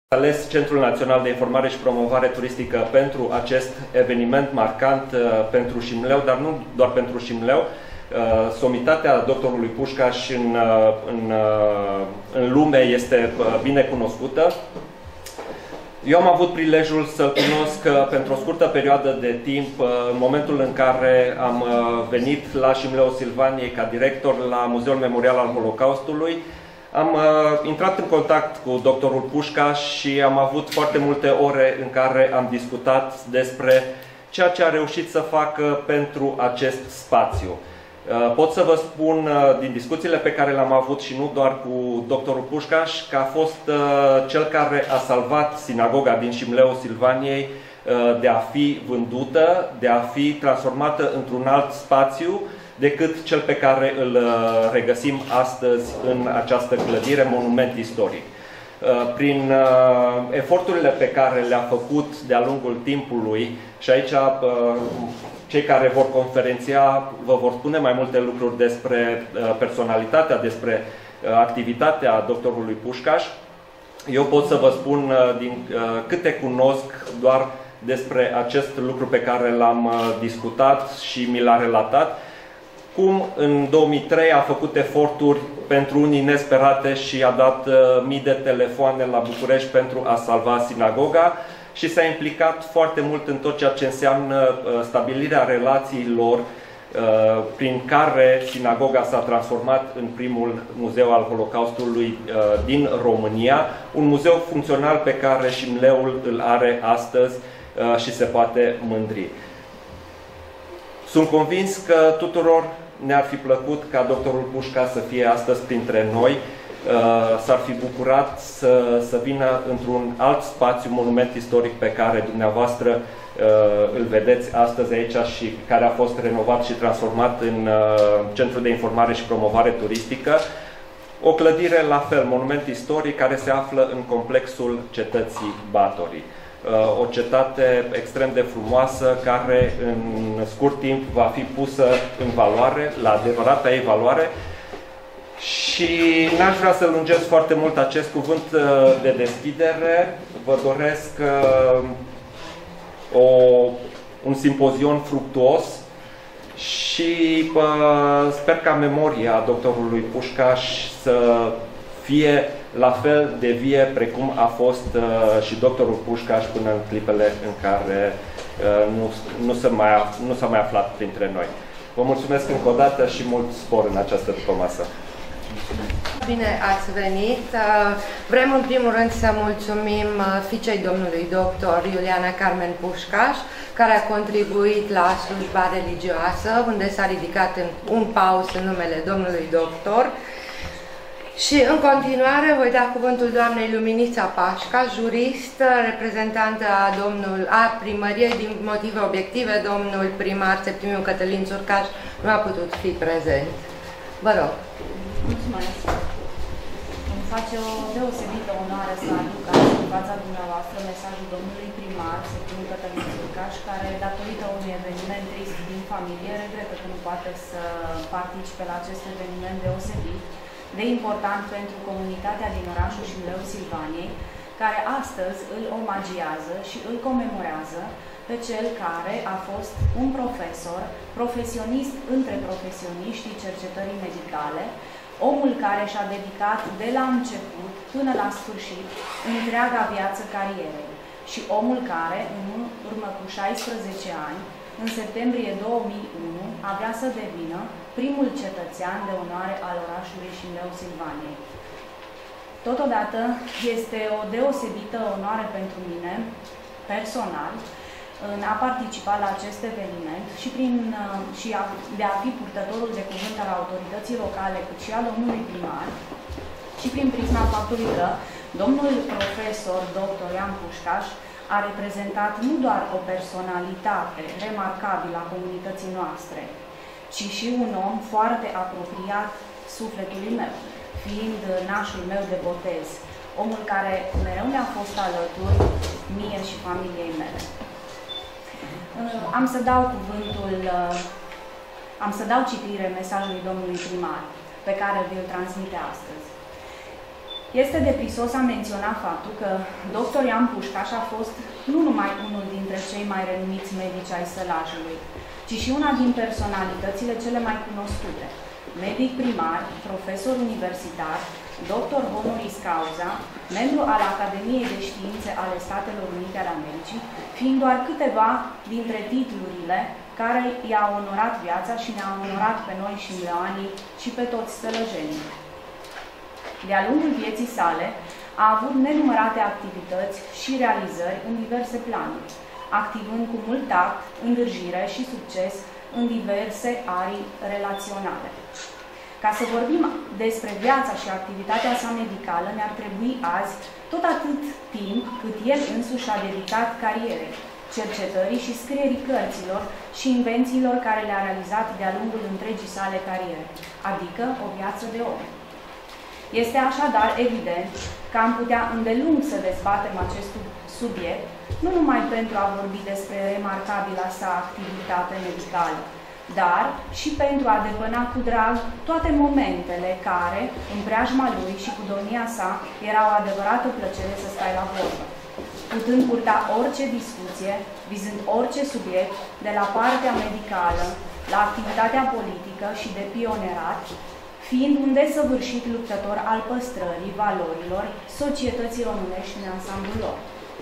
ales Centrul Național de Informare și Promovare Turistică pentru acest eveniment marcant pentru Șimleu, dar nu doar pentru Șimleu. Somitatea doctorului Pușcaș în lume este bine cunoscută. Eu am avut prilejul să-l cunosc pentru o scurtă perioadă de timp, în momentul în care am venit la Șimleu Silvaniei ca director la Muzeul Memorial al Holocaustului. Am intrat în contact cu doctorul Pușcaș și am avut foarte multe ore în care am discutat despre ceea ce a reușit să facă pentru acest spațiu. Pot să vă spun din discuțiile pe care le-am avut și nu doar cu doctorul Pușcaș, că a fost cel care a salvat sinagoga din Șimleu Silvaniei de a fi vândută, de a fi transformată într-un alt spațiu decât cel pe care îl regăsim astăzi în această clădire, monument istoric. Prin eforturile pe care le-a făcut de-a lungul timpului, și aici cei care vor conferenția vă vor spune mai multe lucruri despre personalitatea, despre activitatea doctorului Pușcaș. Eu pot să vă spun din câte cunosc doar despre acest lucru pe care l-am discutat și mi l-a relatat, cum în 2003 a făcut eforturi pentru unii nesperate și a dat mii de telefoane la București pentru a salva sinagoga și s-a implicat foarte mult în tot ceea ce înseamnă stabilirea relațiilor prin care sinagoga s-a transformat în primul muzeu al Holocaustului din România, un muzeu funcțional pe care Șimleul îl are astăzi și se poate mândri. Sunt convins că tuturor ne-ar fi plăcut ca doctorul Pușcaș să fie astăzi printre noi, s-ar fi bucurat să vină într-un alt spațiu, monument istoric pe care dumneavoastră îl vedeți astăzi aici și care a fost renovat și transformat în Centrul de Informare și Promovare Turistică. O clădire la fel, monument istoric, care se află în complexul cetății Batorii. O cetate extrem de frumoasă, care în scurt timp va fi pusă în valoare, la adevărata ei valoare. Și n-aș vrea să lungesc foarte mult acest cuvânt de deschidere. Vă doresc un simpozion fructuos și sper ca memoria doctorului Pușcaș să fie la fel de vie precum a fost și doctorul Pușcaș până în clipele în care nu s-a mai aflat printre noi. Vă mulțumesc încă o dată și mult spor în această dupămasă. Bine ați venit! Vrem în primul rând să mulțumim fiicei domnului doctor Iuliana Carmen Pușcaș, care a contribuit la slujba religioasă, unde s-a ridicat un paus în numele domnului doctor. Și în continuare voi da cuvântul doamnei Luminița Pașca, jurist, reprezentantă a primăriei. Din motive obiective, domnul primar Septimiu Cătălin Țurcaș nu a putut fi prezent. Vă rog. Mulțumesc. Îmi face o deosebită onoare să aduc azi în fața dumneavoastră mesajul domnului primar Septimiu Cătălin Țurcaș, care, datorită unui eveniment trist din familie, regretă că nu poate să participe la acest eveniment deosebit de important pentru comunitatea din orașul Șimleu Silvaniei, care astăzi îl omagiază și îl comemorează pe cel care a fost un profesor, profesionist între profesioniștii cercetării medicale, omul care și-a dedicat de la început până la sfârșit întreaga viață carierei și omul care, în urmă cu 16 ani, în septembrie 2001, avea să devină primul cetățean de onoare al orașului Șimleu Silvaniei. Totodată, este o deosebită onoare pentru mine, personal, în a participa la acest eveniment și de a fi purtătorul de cuvânt al autorității locale, cât și al domnului primar, și prin prisma faptului că domnul profesor dr. Ioan Pușcaș a reprezentat nu doar o personalitate remarcabilă a comunității noastre, ci și un om foarte apropiat sufletului meu, fiind nașul meu de botez, omul care mereu mi-a fost alături mie și familiei mele. Am să dau citire mesajului domnului primar, pe care vi-l transmite astăzi. Este de prisos a menționa faptul că dr. Ioan Pușcaș a fost nu numai unul dintre cei mai renumiți medici ai sălajului, ci și una din personalitățile cele mai cunoscute. Medic primar, profesor universitar, doctor honoris causa, membru al Academiei de Științe ale Statelor Unite ale Americii, fiind doar câteva dintre titlurile care i-au onorat viața și ne-au onorat pe noi șimleoanii și pe toți sălăjenii. De-a lungul vieții sale, a avut nenumărate activități și realizări în diverse planuri, activând cu mult tact, îndârjire și succes în diverse arii relaționale. Ca să vorbim despre viața și activitatea sa medicală, ne-ar trebui azi tot atât timp cât el însuși a dedicat carierei, cercetării și scrierii cărților și invențiilor care le-a realizat de-a lungul întregii sale cariere, adică o viață de om. Este așadar evident că am putea îndelung să dezbatem acest subiect, nu numai pentru a vorbi despre remarcabila sa activitate medicală, dar și pentru a depăna cu drag toate momentele care, în preajma lui și cu domnia sa, era o adevărată plăcere să stai la vorbă, putând purta orice discuție, vizând orice subiect, de la partea medicală, la activitatea politică și de pionerat, fiind un desăvârșit luptător al păstrării valorilor societății românești în ansamblul lor.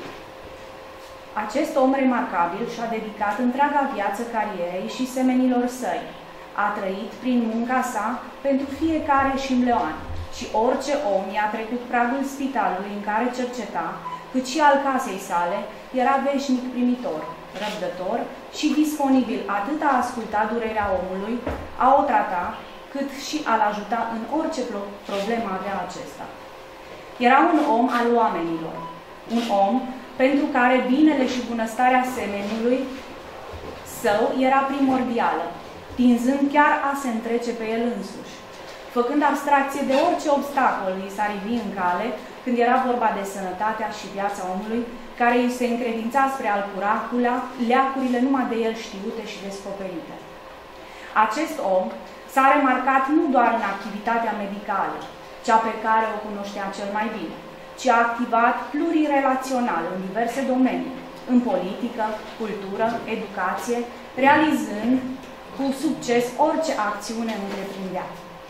Acest om remarcabil și-a dedicat întreaga viață carierei și semenilor săi. A trăit prin munca sa pentru fiecare șimleoan și orice om i-a trecut pragul spitalului în care cerceta, cât și al casei sale, era veșnic primitor, răbdător și disponibil atât a asculta durerea omului, a o trata, cât și a-l ajuta în orice problemă avea acesta. Era un om al oamenilor, un om pentru care binele și bunăstarea semenului său era primordială, tinzând chiar a se întrece pe el însuși, făcând abstracție de orice obstacol îi s-ar ivi în cale când era vorba de sănătatea și viața omului, care îi se încredința spre a-l cura cu leacurile numai de el știute și descoperite. Acest om s-a remarcat nu doar în activitatea medicală, cea pe care o cunoștea cel mai bine, ci a activat plurirelațional în diverse domenii, în politică, cultură, educație, realizând cu succes orice acțiune întreprindea.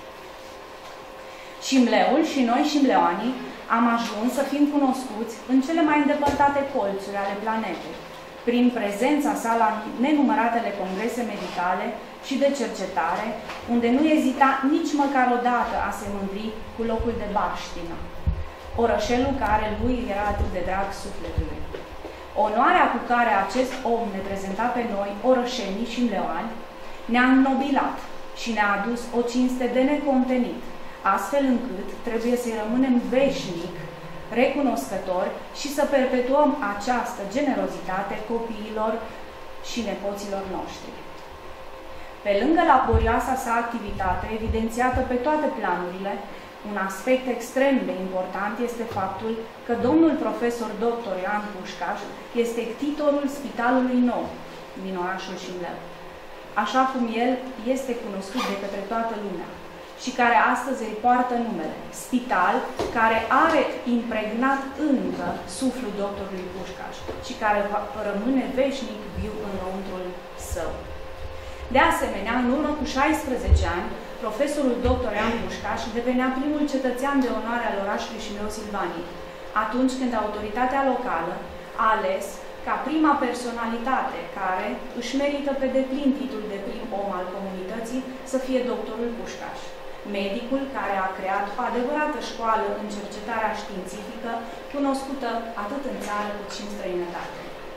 Șimleul și noi șimleoanii am ajuns să fim cunoscuți în cele mai îndepărtate colțuri ale planetei, prin prezența sa la nenumăratele congrese medicale și de cercetare, unde nu ezita nici măcar o dată a se mândri cu locul de baștină, orășelul care lui era atât de drag sufletului. Onoarea cu care acest om ne prezenta pe noi, orășenii șimleoani, ne-a înnobilat și ne-a adus o cinste de necontenit, astfel încât trebuie să-i rămânem veșnic recunoscători și să perpetuăm această generozitate copiilor și nepoților noștri. Pe lângă laborioasa sa activitate, evidențiată pe toate planurile, un aspect extrem de important este faptul că domnul profesor dr. Ioan Pușcaș este ctitorul Spitalului Nou din orașul Șimleu, așa cum el este cunoscut de către toată lumea și care astăzi îi poartă numele, spital care are impregnat încă suflul doctorului Pușcaș și care rămâne veșnic viu înăuntrul său. De asemenea, în urmă cu 16 ani, profesorul dr. Ioan Pușcaș devenea primul cetățean de onoare al orașului Șimleu-Silvanii, atunci când autoritatea locală a ales ca prima personalitate care își merită pe deplin titlul de prim om al comunității să fie doctorul Pușcaș, medicul care a creat o adevărată școală în cercetarea științifică, cunoscută atât în țară cât și în străinătate.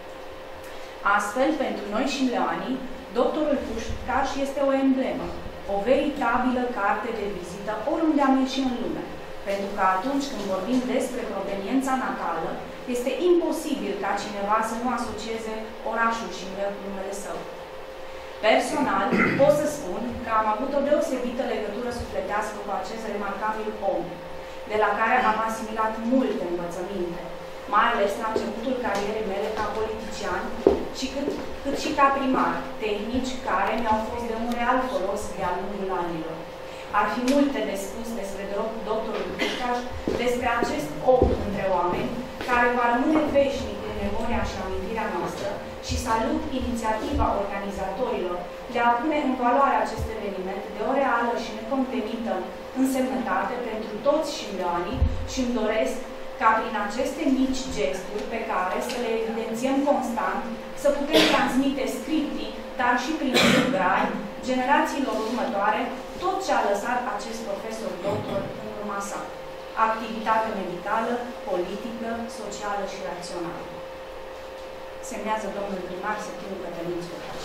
Astfel, pentru noi șimleoanii, doctorul Pușcaș este o emblemă, o veritabilă carte de vizită oriunde am ieșit în lume, pentru că atunci când vorbim despre proveniența natală, este imposibil ca cineva să nu asocieze orașul Șimleu cu numele său. Personal, pot să spun că am avut o deosebită legătură sufletească cu acest remarcabil om, de la care am asimilat multe învățăminte, mai ales la începutul carierei mele ca politician, cât și ca primar, tehnici care mi-au fost de un real folos de-a lungul anilor. Ar fi multe de spus despre doctorul Pușcaș, despre acest om între oameni, care va rămâne veșnic în memoria și amintirea noastră, și salut inițiativa organizatorilor de a pune în valoare acest eveniment de o reală și necontenită însemnătate pentru toți șimleoanii și îmi doresc ca prin aceste mici gesturi pe care să le evidențiem constant, să putem transmite scriptii, dar și prin grai, generațiilor următoare, tot ce a lăsat acest profesor doctor în urma sa. Activitate medicală, politică, socială și rațională. Semnează domnul primar Septimiu Cătălin Țurcaș.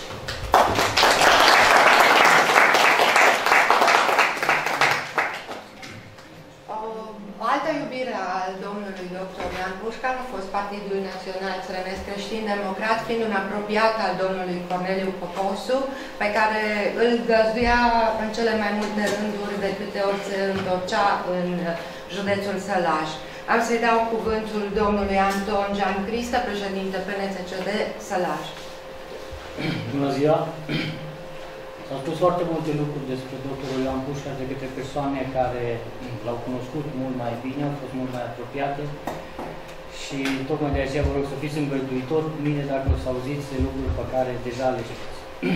Altă iubire al domnului dr. Ioan Pușcaș a fost Partidul Național Țărănesc Creștin-Democrat, fiind un apropiat al domnului Corneliu Poposu, pe care îl găzduia în cele mai multe rânduri de câte ori se întorcea în județul Sălaș. Am să-i dau cuvântul domnului Anton Jean Cristă, președinte PNCCD Sălaș. Bună ziua! S-au spus foarte multe lucruri despre doctorul Ioan Pușcaș de către persoane care l-au cunoscut mult mai bine, au fost mult mai apropiate și tocmai de aceea vă rog să fiți îngăduitori cu mine dacă o să auziți de lucruri pe care deja le știți.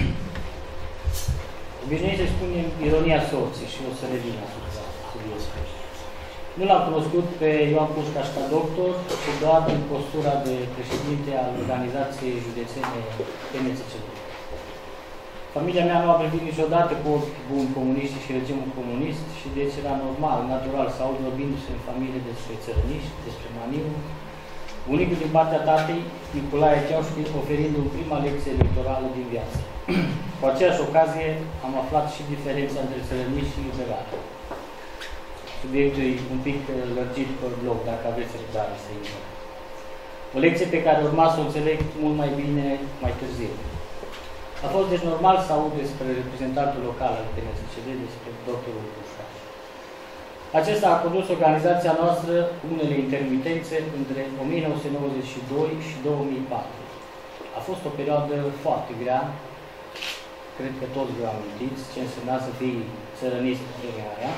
Obișnuit să spunem ironia sorții și o să revin asupra subiectului. Nu l-am cunoscut pe Ioan Pușcaș ca doctor, ci doar din postura de președinte al organizației județene PNCCD. Familia mea nu a privit niciodată cu ochi buni comuniști și regimul comunist și deci era normal, natural, să aud vorbindu-se în familie despre țărăniști, despre maniu. Bunicul din partea tatei, Nicolae Ceaușchi, oferindu-mi prima lecție electorală din viață. Cu aceeași ocazie am aflat și diferența între țărăniști și liberali. Subiectul e un pic lărgit pe blog, dacă aveți răbdare să intră. O lecție pe care urma să o înțeleg mult mai bine mai târziu. A fost deci normal să aud despre reprezentantul local al PNCCD, despre doctorul Pușcaș. Acesta a condus organizația noastră cu unele intermitențe între 1992 și 2004. A fost o perioadă foarte grea, cred că toți vă amintiți ce însemna să fii țărănist în vremea aia.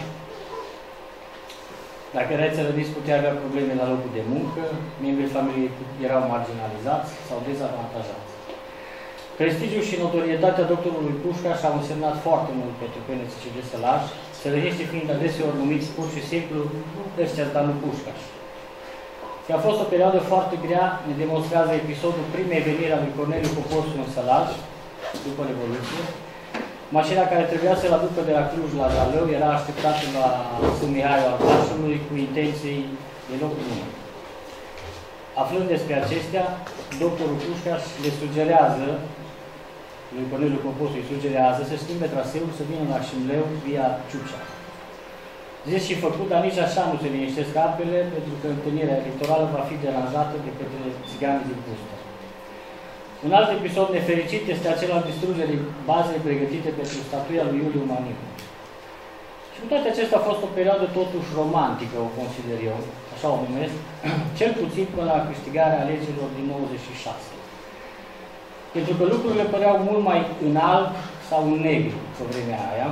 Dacă erai țărănist, puteai avea probleme la locul de muncă, membrii familiei erau marginalizați sau dezavantajați. Prestigiul și notorietatea doctorului Pușcaș au însemnat foarte mult pentru PNCCD Sălaș, țărăniștii fiind adeseori numiți pur și simplu ăștia-s Danu Pușcaș. Că a fost o perioadă foarte grea, ne demonstrează episodul primei veniri a lui Corneliu Poposu în Sălaș, după Revoluție. Mașina care trebuia să-l aducă de la Cluj la Zalău era așteptată la Sfânt Mihaiu al Pașului cu intenții de loc bun. Aflând despre acestea, doctorul Pușcaș le sugerează, lui Corneliu Poposu îi sugerează să schimbe traseul, să vină la Șimleu via Ciucea. Zis și făcut, dar nici așa nu se liniștesc apele, pentru că întâlnirea electorală va fi deranjată de către țiganii din Pustă. Un alt episod nefericit este acela al distrugerii bazei pregătite pentru statuia lui Iuliu Maniu. Și cu toate acestea a fost o perioadă totuși romantică, o consider eu, așa o numesc, cel puțin până la câștigarea alegerilor din 96. Pentru că lucrurile păreau mult mai în alb sau în negru pe vremea aia,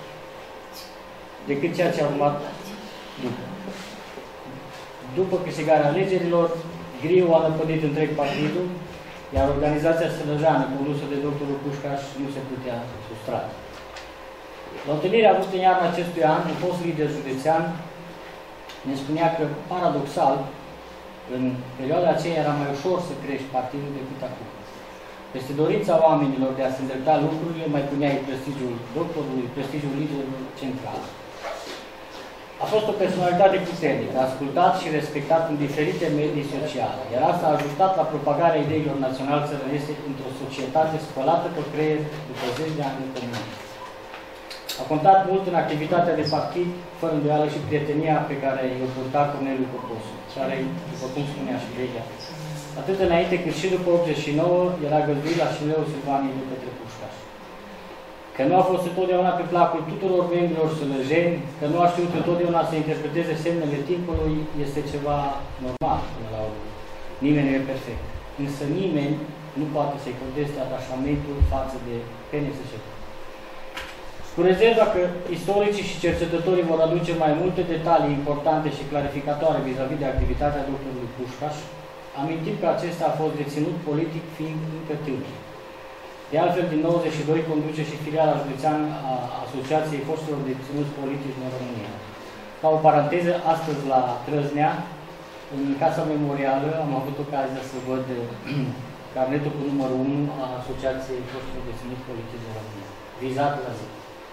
decât ceea ce a urmat după. După câștigarea alegerilor, griul a năpădit întreg partidul, iar organizația sălăjeană, condusă de doctorul Pușcaș, nu se putea sustrage. La întâlnirea avută în iarna acestui an, un fost lider județean ne spunea că, paradoxal, în perioada aceea era mai ușor să crești partidul decât acum. Peste dorința oamenilor de a se îndrepta lucrurile, mai puneai prestigiul doctorului, prestigiul liderului central. A fost o personalitate puternică, ascultat și respectat în diferite medii sociale, iar asta a ajutat la propagarea ideilor național-țărăneste într-o societate spălată pe creier după 10 de ani de comunism. A contat mult în activitatea de partid, fără îndoială și prietenia pe care i-o purta Corneliu Poposu, care, după cum spunea și legea, atât înainte cât și după 89 era găzduit la Șimleu Silvanii de către Pușcaș. Că nu a fost întotdeauna pe placul tuturor membrilor sălăjeni, că nu a știut întotdeauna să interpreteze semnele timpului, este ceva normal până la urmă. Nimeni nu e perfect. Însă nimeni nu poate să-i conteste atașamentul față de PNCCD. Cu rezerva că istoricii și cercetătorii vor aduce mai multe detalii importante și clarificatoare vis-a-vis de activitatea doctorului Pușcaș, amintim că acesta a fost deținut politic fiind încă tânăr. De altfel, din 92 conduce și filiala județeană a Asociației Foștilor Deținuți Politici din România. Ca o paranteză, astăzi la Trăznea, în Casa Memorială, am avut ocazia să văd carnetul cu numărul 1 a Asociației Foștilor Deținuți Politici din România, vizat la zi.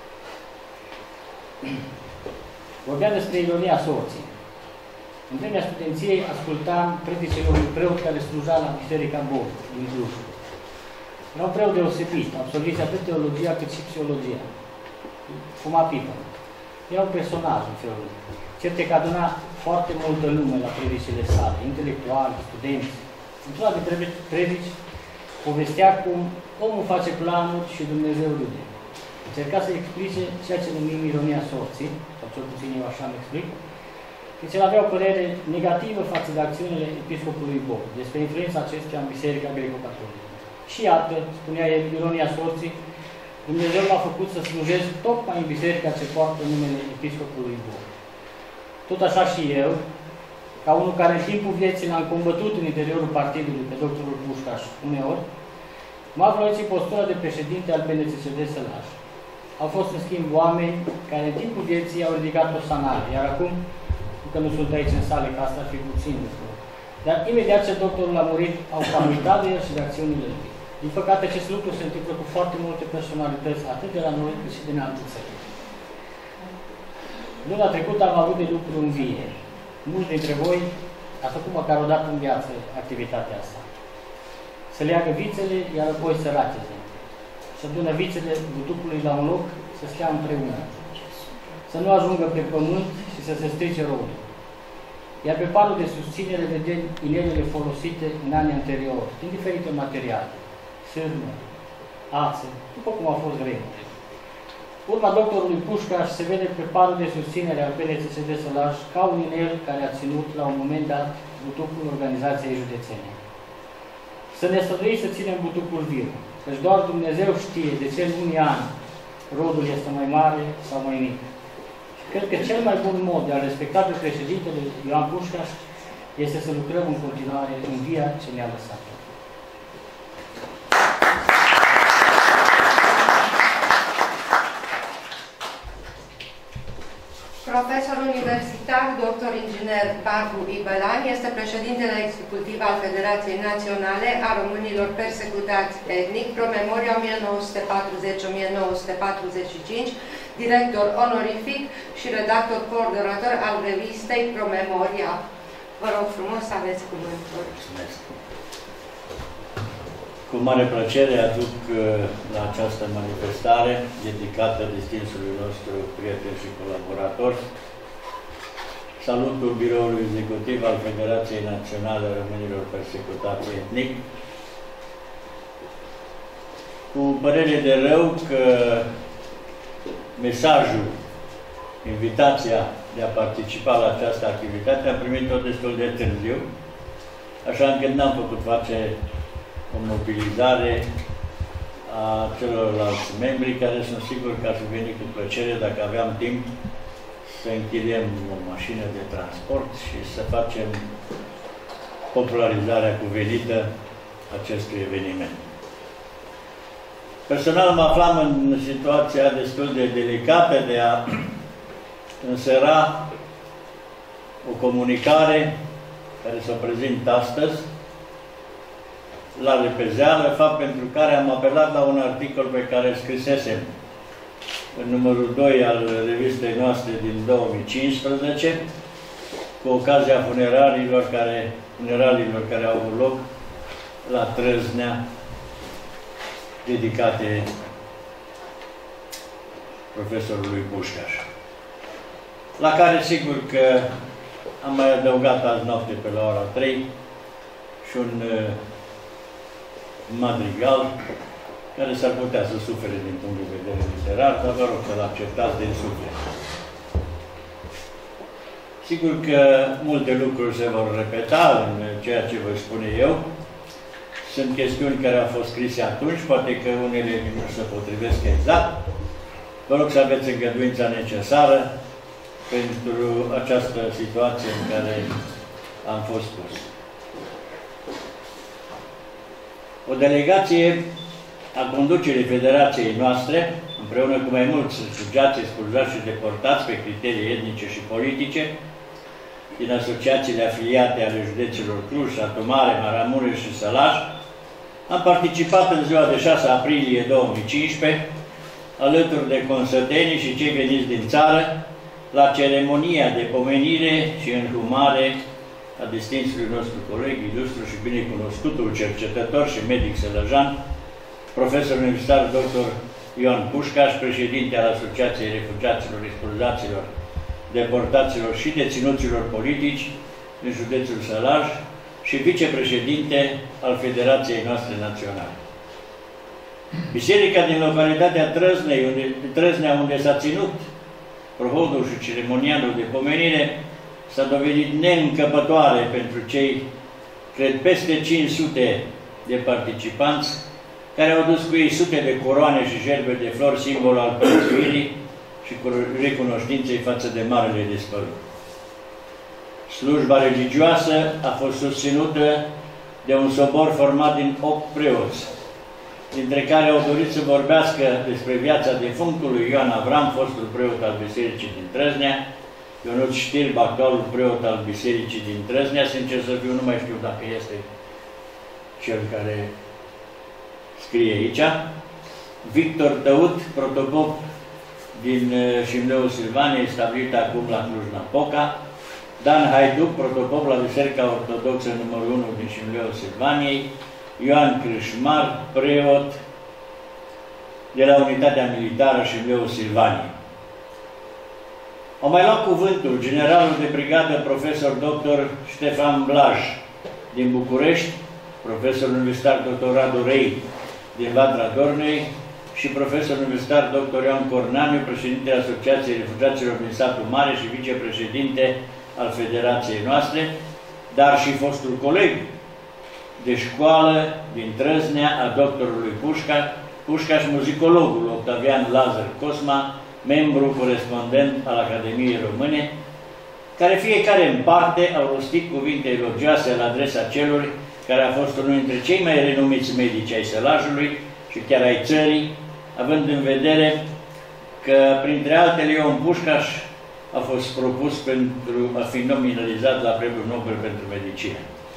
Vorbea despre ironia sorții. În vremea studenției ascultam predicele unui preot care sluja la Biserica Bor, din Cluj. Era un preot deosebit, absolvit atât teologia cât și psihologia. Fuma pipă. Era un personaj în felul. Certe că aduna foarte multă lume la predicile sale, intelectuali, studenți. Într-una dintre predici povestea cum omul face planuri și Dumnezeu râde. Încerca să explice ceea ce numim ironia sorții, sau cel puțin eu așa îmi explic, deci el avea o părere negativă față de acțiunile episcopului Bob, despre influența acestuia în Biserica Greco-Catolică. Și iată, spunea el, ironia sorții, Dumnezeu m-a făcut să slujesc tocmai în biserica ce poartă numele episcopului Bob. Tot așa și eu, ca unul care în timpul vieții l-am combătut în interiorul partidului pe doctorul Pușcaș uneori, m-a aflat postura de președinte al PNCSD Sălaș. Au fost, în schimb, oameni care în timpul vieții au ridicat o sanare, iar acum, că nu sunt aici în sale, că asta ar fi puțin de spus. Dar imediat ce doctorul a murit, au familiat de el și de acțiunile lui. Din păcate, acest lucru se întâmplă cu foarte multe personalități, atât de la noi, cât și din alte țări. Luna trecută am avut de lucru în vie. Mulți dintre voi a făcut măcar o dată în viață activitatea asta. Să leagă vițele, iar apoi să racheze. Să adună vițele butucului la un loc, să stea împreună. Să nu ajungă pe pământ și să se strice rodul. Iar pe palul de susținere vedem inelele folosite în anii anteriori, din diferite materiale. Sârmă, ață, după cum au fost grele. Urma doctorului Pușcaș se vede pe palul de susținere al PNCSD Sălaș ca un inel care a ținut la un moment dat butucul organizației județene. Să ne străduim să ținem butucul viu, căci doar Dumnezeu știe de ce în unii ani rodul este mai mare sau mai mic. Și cred că cel mai bun mod de a respecta pe președintele Ioan Pușcaș este să lucrăm în continuare în via ce ne-a lăsat. Profesor universitar, doctor inginer Barbu Ibălan, este președintele executiv al Federației Naționale a Românilor Persecutați Etnic, promemoria 1940-1945, director onorific și redactor coordonator al revistei Promemoria. Vă rog frumos să aveți cuvântul. Mulțumesc. Cu mare plăcere aduc la această manifestare dedicată distinsului nostru prieten și colaborator salutul biroului executiv al Federației Naționale a Românilor Persecutați Etnic, cu părere de rău că mesajul, invitația de a participa la această activitate am primit-o destul de târziu, așa încât n-am putut face o mobilizare a celorlalți membri, care sunt sigur că ar fi venit cu plăcere dacă aveam timp să închiriem o mașină de transport și să facem popularizarea cuvenită acestui eveniment. Personal mă aflam în situația destul de delicată de a însera o comunicare care să o prezint astăzi la repezeală, fapt pentru care am apelat la un articol pe care îl scrisesem în numărul 2 al revistei noastre din 2015, cu ocazia funeraliilor care au avut loc la Trăznea, dedicate profesorului Pușcaș. La care sigur că am mai adăugat azi noapte pe la ora 3 și un madrigal care s-ar putea să sufere din punct de vedere literar, dar vă rog să-l acceptați din suflet. Sigur că multe lucruri se vor repeta în ceea ce vă spune eu. Sunt chestiuni care au fost scrise atunci, poate că unele nu se potrivesc exact, Vă rog să aveți îngăduința necesară pentru această situație în care am fost pus. O delegație a conducerii federației noastre, împreună cu mai mulți refugiați, expulzați și deportați pe criterii etnice și politice, din asociațiile afiliate ale județelor Cluj, Satu Mare, Maramureș și Sălaj, am participat în ziua de 6 aprilie 2015, alături de consătenii și cei veniți din țară, la ceremonia de pomenire și înhumare a distinsului nostru coleg, ilustru și binecunoscutul cercetător și medic sălăjan, profesor universitar dr. Ioan Pușcaș, președinte al Asociației Refugiaților, Expulzaților, Deportaților și Deținuților Politici în județul Sălaj și vicepreședinte al Federației noastre naționale. Biserica din localitatea Trăznea, unde s-a ținut prohodul și ceremonialul de pomenire, s-a dovedit neîncăpătoare pentru cei, cred, peste 500 de participanți care au dus cu ei sute de coroane și gerbe de flori, simbol al prețuirii și cu recunoștinței față de Marele Despărut. Slujba religioasă a fost susținută de un sobor format din 8 preoți, dintre care au dorit să vorbească despre viața defunctului Ioan Avram, fostul preot al Bisericii din Trăznea, Ionuț Știrb, actualul preot al Bisericii din Trăznea, sincer să fiu, nu mai știu dacă este cel care scrie aici, Victor Tăut, protopop din Șimleu Silvaniei, stabilit acum la Cluj-Napoca, Dan Haiduc, protopop la Biserica Ortodoxă numărul 1 din Șimleu Silvaniei, Ioan Crâșmar, preot de la Unitatea Militară Șimleu Silvaniei. Au mai luat cuvântul generalul de brigadă profesor dr. Ștefan Blaj din București, profesor universitar dr. Radu Rei din Vatra Dornei și profesor universitar dr. Ioan Cornaniu, președintele Asociației Refugiaților din Satul Mare și vicepreședinte al Federației noastre, dar și fostul coleg de școală din Trăznea a doctorului Pușcaș, muzicologul Octavian Lazar Cosma, membru corespondent al Academiei Române, care fiecare în parte au rostit cuvinte elogioase la adresa celor care a fost unul dintre cei mai renumiți medici ai Sălajului și chiar ai țării, având în vedere că, printre altele, Ion Pușcaș a fost propus pentru a fi nominalizat la Premiul Nobel pentru Medicină.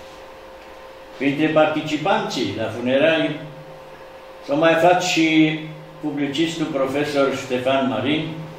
Printre participanții la funeralii s-au mai aflat și publicistul profesor Ștefan Marin,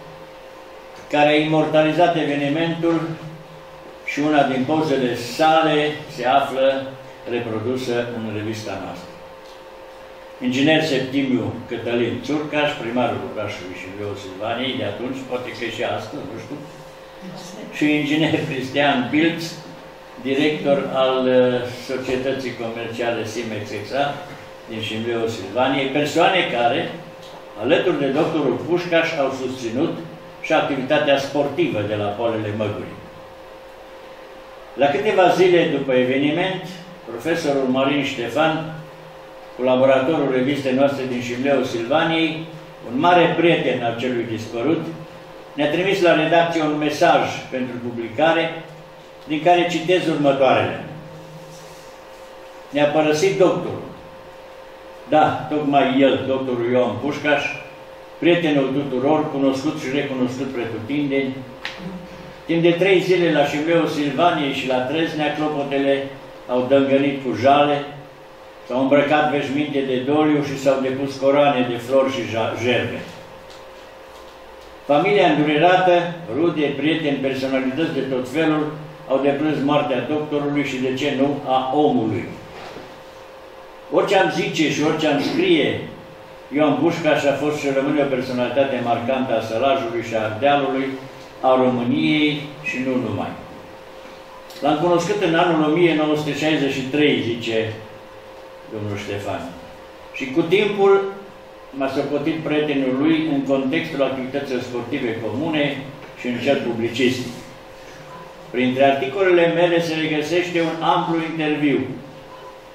care a imortalizat evenimentul și una din pozele sale se află reprodusă în revista noastră. Inginer Septimiu Cătălin Țurcaș, primarul orașului Șimleu Silvaniei de atunci, poate că și astăzi, nu știu, și inginer Cristian Pilț, director al Societății Comerciale Simex-Exa din Șimleu Silvaniei, persoane care, alături de doctorul Pușcaș, au susținut și activitatea sportivă de la Poalele Măgurii. La câteva zile după eveniment, profesorul Marin Ștefan, colaboratorul revistei noastre din Șimleu Silvaniei, un mare prieten al celui dispărut, ne-a trimis la redacție un mesaj pentru publicare, din care citez următoarele. Ne-a părăsit doctorul. Da, tocmai el, doctorul Ioan Pușcaș, prietenul tuturor, cunoscut și recunoscut pretutindeni. Timp de 3 zile la Șimleu Silvaniei și la Trăznea, clopotele au dângănit cu jale, s-au îmbrăcat veșminte de doliu și s-au depus coroane de flori și gerbe. Familia îndurerată, rude, prieteni, personalități de tot felul, au deplâns moartea doctorului și, de ce nu, a omului. Orice am zice și orice am scrie, Ioan Pușcaș a fost și rămâne o personalitate marcantă a Sălajului și a Ardealului, a României și nu numai. L-am cunoscut în anul 1963, zice domnul Ștefan, și cu timpul m-a socotit prietenul lui în contextul activităților sportive comune și în cel publicistic. Printre articolele mele se regăsește un amplu interviu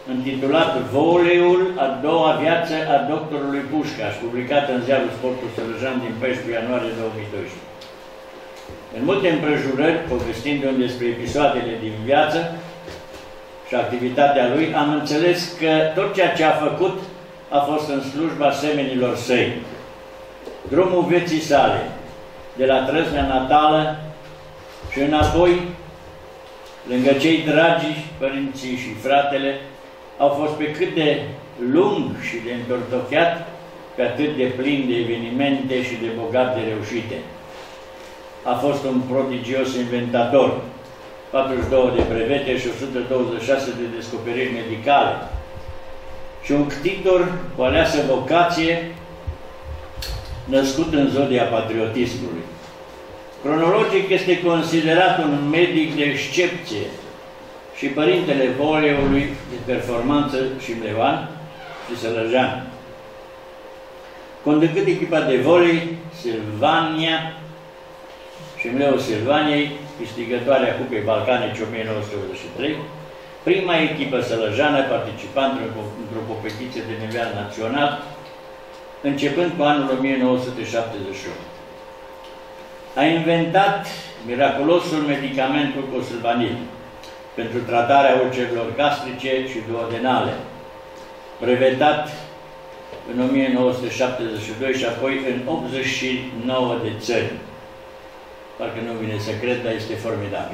intitulat Voleiul, a doua viață a doctorului Pușcaș, publicat în ziarul Sportul Sălăjan din 14 ianuarie 2012. În multe împrejurări, povestindu-mi despre episoadele din viață și activitatea lui, am înțeles că tot ceea ce a făcut a fost în slujba semenilor săi. Drumul vieții sale, de la trăsnea natală și înapoi, lângă cei dragi, părinții și fratele, au fost pe cât de lung și de întortocheat, pe atât de plin de evenimente și de bogat de reușite. A fost un prodigios inventator, 42 de brevete și 126 de descoperiri medicale, și un ctitor cu aleasă vocație, născut în zodia patriotismului. Cronologic este considerat un medic de excepție și părintele voleiului de performanță șimlevan și sălăjean. Conducând echipa de volei Silvania, Șimleu Silvaniei, câștigătoarea Cupei Balcanice 1983, prima echipă sălăjană participant într-o competiție de nivel național, începând cu anul 1978. A inventat miraculosul medicamentul Cosilvanil pentru tratarea ulcerilor gastrice și duodenale, brevetat în 1972 și apoi în 89 de țări. Parcă nu vine să cred, dar este formidabil.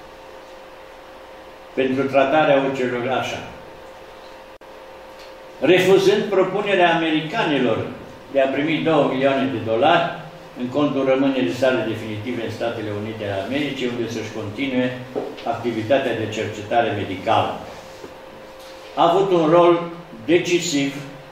Pentru tratarea ulcerilor, așa. Refuzând propunerea americanilor de a primi 2 milioane de dolari în contul rămânerii sale definitive în Statele Unite ale Americii, unde să-și continue activitatea de cercetare medicală. A avut un rol decisiv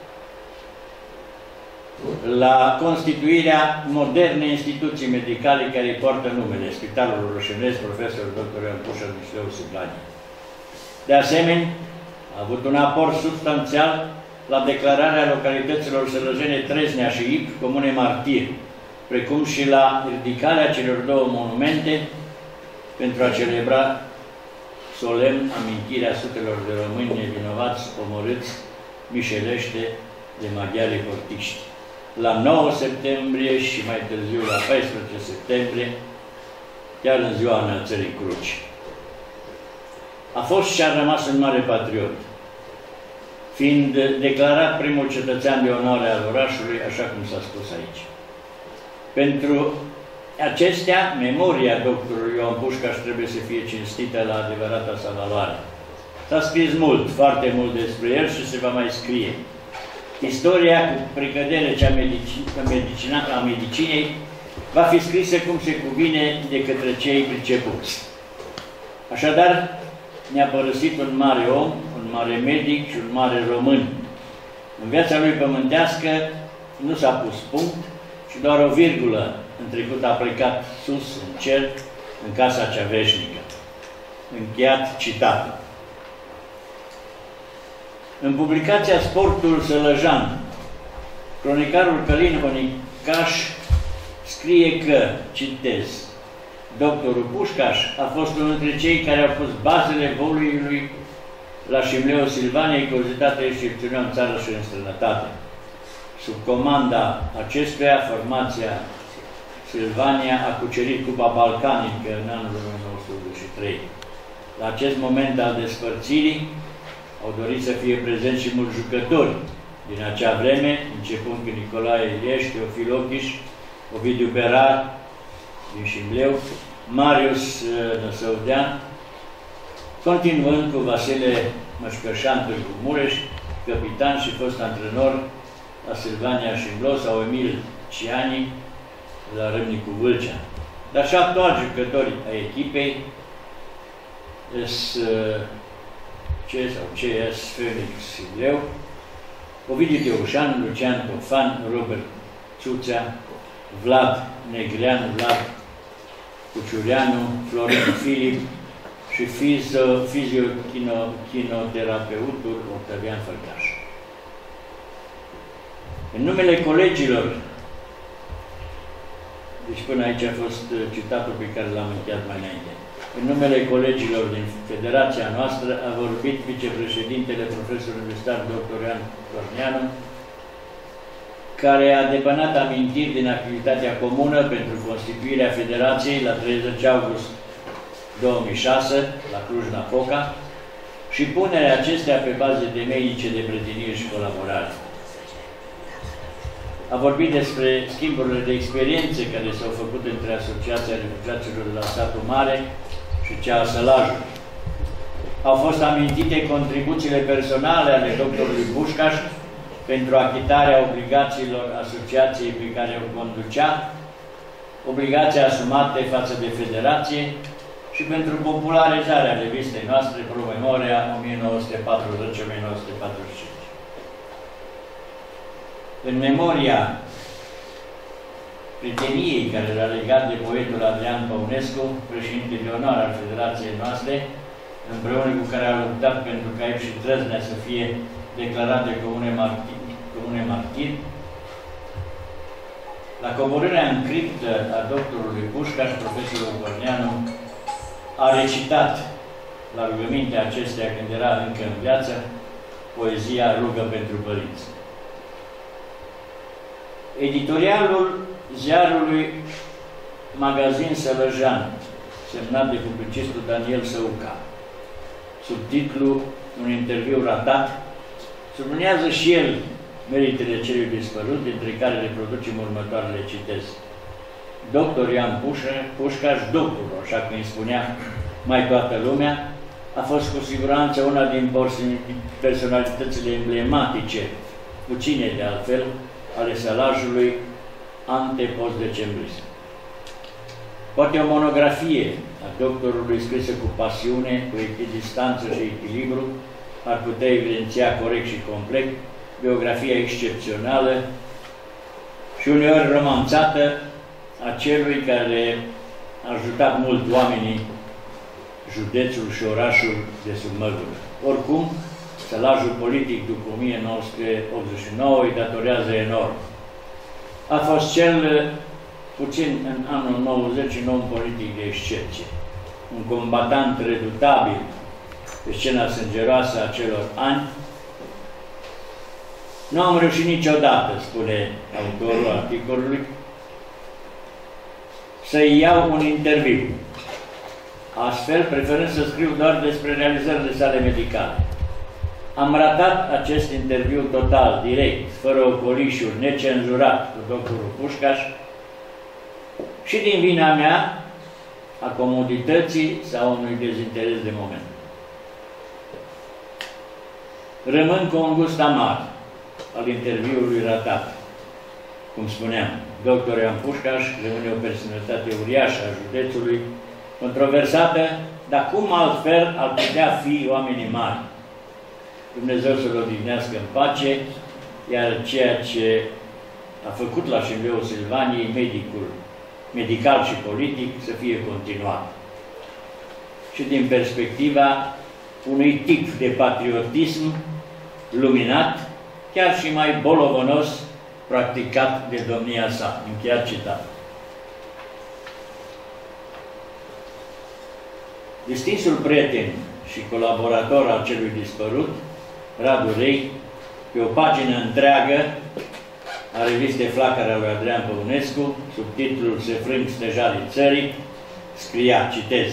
la constituirea modernei instituții medicale care îi poartă numele, Spitalul Roșenesc, profesor dr. Ioan Pușcaș din Șimleu Silvania. De asemenea, a avut un aport substanțial la declararea localităților sălăjene Trăsnea și Ib, comune martiri, precum și la ridicarea celor 2 monumente pentru a celebra solemn amintirea sutelor de români nevinovați omorâți mișelește de maghiarii portiști. La 9 septembrie și mai târziu la 14 septembrie, chiar în ziua înălțării cruci. A fost și a rămas un mare patriot, fiind declarat primul cetățean de onoare al orașului, așa cum s-a spus aici. Pentru acestea, memoria doctorului Ioan Pușcaș trebuie să fie cinstită la adevărata sa valoare. S-a scris mult, foarte mult despre el și se va mai scrie. Istoria cu precădere cea a medicinei va fi scrisă cum se cuvine de către cei pricepuți. Așadar, ne-a părăsit un mare om, un mare medic și un mare român. În viața lui pământească nu s-a pus punct și doar o virgulă în trecut a plecat sus, în cer, în casa cea veșnică. Încheiat citatul. În publicația Sportul Sălăjan, cronicarul Călin Onicaș scrie că, citez, doctorul Pușcaș a fost unul dintre cei care au pus bazele voleiului la Șimleu Silvaniei, curiozitatea excepțională în țară și în străinătate. Sub comanda acestuia, formația Silvania a cucerit Cupa Balcanică în anul 1983. La acest moment al despărțirii au dorit să fie prezenți și mulți jucători din acea vreme, începând cu Nicolae Ilieș, Teofil Ochiș, Ovidiu Berar din Șimleu, Marius Năsăudean, continuând cu Vasile Mășcășan cu Mureș, capitan și fost antrenor la Silvania Șimleu, sau Emil Ciani la Râmnicu Vâlcea. Dar și actuali jucători ai echipei CS Phoenix Șimleu, Ovidiu Teușan, Lucian Tofan, Robert Țuțea, Vlad Negrean, Vlad Cuciuleanu, Florin Filip și fizioterapeutul Octavian Fălcaș. În numele colegilor, deci până aici a fost citatul pe care l-am încheiat mai înainte, În numele colegilor din federația noastră a vorbit vicepreședintele profesor universitar dr. Ioan Corneanu, care a depănat amintiri din activitatea comună pentru constituirea federației la 30 august 2006 la Cluj-Napoca și punerea acestea pe baze temeice de prietenie și colaborare. A vorbit despre schimburile de experiențe care s-au făcut între Asociația Refugiaților de la Satul Mare și cea a Sălajului. Au fost amintite contribuțiile personale ale doctorului Pușcaș pentru achitarea obligațiilor asociației pe care o conducea, obligații asumate față de federație și pentru popularizarea revistei noastre Pro Memoria 1940-1945. În memoria prieteniei care era legat de poetul Adrian Păunescu, președinte de onoare al federației noastre, împreună cu care a luptat pentru ca Ep și Trăznea să fie declarate comune martiri, la coborârea în criptă a doctorului Pușcaș, profesorul Corneanu a recitat la rugămintea acestea când era încă în viață poezia Rugă pentru părinți. Editorialul ziarului Magazin Sălăjan, semnat de publicistul Daniel Săuca, sub titlul Un interviu ratat, subliniază și el meritele celui dispărut, dintre care reproducem următoarele, citez. Dr. Ioan Pușcaș, doctorul, așa cum îi spunea mai toată lumea, a fost cu siguranță una din personalitățile emblematice, puține de altfel, ale Sălajului ante-post-decembrist. Poate o monografie a doctorului scrisă cu pasiune, cu echidistanță și echilibru, ar putea evidenția corect și complet biografia excepțională și uneori romanțată a celui care a ajutat mult oamenii, județul și orașul de sub Măgură. Oricum, Sălajul politic după 1989 îi datorează enorm. A fost cel, puțin în anul 90, un om politic de excepție. Un combatant redutabil pe scena sângeroasă a celor ani. Nu am reușit niciodată, spune autorul articolului, să-i iau un interviu. Astfel, preferând să scriu doar despre realizările sale medicale. Am ratat acest interviu total, direct, fără ocolișuri, necenzurat cu doctorul Pușcaș și din vina mea, a comodității sau unui dezinteres de moment. Rămân cu un gust amar al interviului ratat. Cum spuneam, dr. Ioan Pușcaș rămâne o personalitate uriașă a județului, controversată, dar cum altfel ar putea fi oamenii mari? Dumnezeu să-l odihnească în pace, iar ceea ce a făcut la Șimleul Silvaniei, medical și politic, să fie continuat. Și din perspectiva unui tip de patriotism luminat, chiar și mai bolovonos, practicat de domnia sa. Încheiat citat. Distinsul prieten și colaborator al celui dispărut, Radu Rei, pe o pagină întreagă a revistei Flacăra lui Adrian Păunescu, sub titlul Se frâng stejarii țării, scria, citez: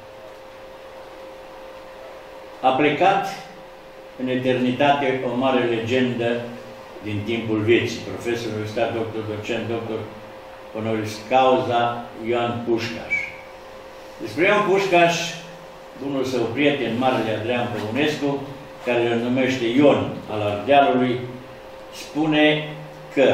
a plecat în eternitate o mare legendă din timpul vieții, profesorul universitar, doctor, docent, doctor honoris causa Ioan Pușcaș. Despre Ioan Pușcaș, bunul său prieten, marele Adrian Păunescu, care îl numește Ion al Ardealului, spune că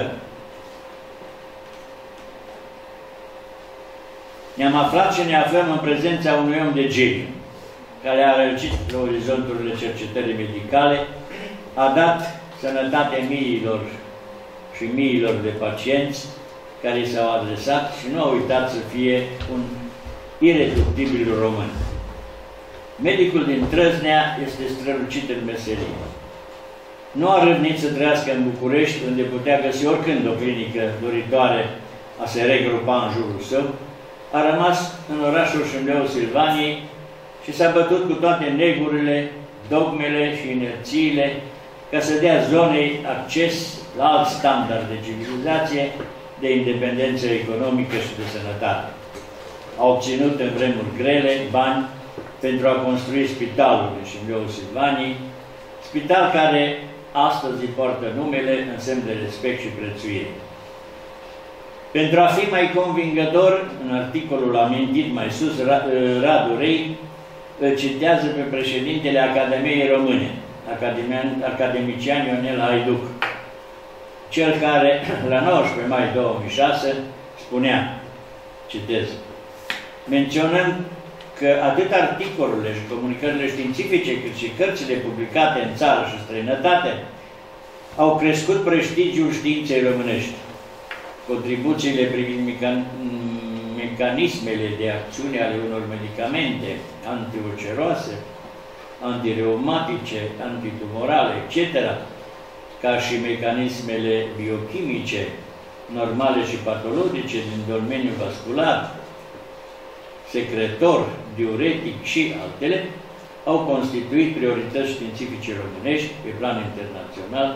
ne-am aflat și ne aflăm în prezența unui om de geniu, care a răcit la orizonturile cercetării medicale, a dat sănătate miilor și miilor de pacienți care i s-au adresat și nu au uitat să fie un ireductibil român. Medicul din Trăznea este strălucit în meserie. Nu a râvnit să trăiască în București, unde putea găsi oricând o clinică doritoare a se regrupa în jurul său, a rămas în orașul Șumleu Silvaniei și s-a bătut cu toate negurile, dogmele și inerțiile ca să dea zonei acces la alt standard de civilizație, de independență economică și de sănătate. A obținut în vremuri grele bani pentru a construi spitalul în Șumleu Silvaniei, spital care astăzi îi poartă numele în semn de respect și prețuire. Pentru a fi mai convingător, în articolul amintit mai sus, Radu Rei îl citează pe președintele Academiei Române, academician Ionel Haiduc, cel care, la 19 mai 2006, spunea, citez, menționăm că atât articolele și comunicările științifice, cât și cărțile publicate în țară și străinătate au crescut prestigiul științei românești. Contribuțiile privind mecanismele de acțiune ale unor medicamente antiulceroase, antireumatice, antitumorale, etc., ca și mecanismele biochimice, normale și patologice din domeniul vascular, secretor, diuretic și altele, au constituit priorități științifice românești pe plan internațional.